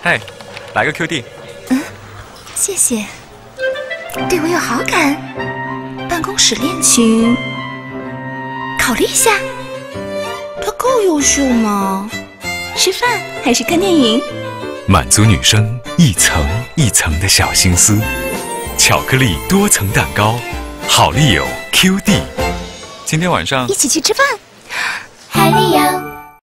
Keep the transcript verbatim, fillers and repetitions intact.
嘿，来个 Q D。 嗯，谢谢。对我有好感？办公室恋情？考虑一下。他够优秀吗？吃饭还是看电影？ 满足女生一层一层的小心思。巧克力多层蛋糕，好丽友 Q D。 今天晚上一起去吃饭。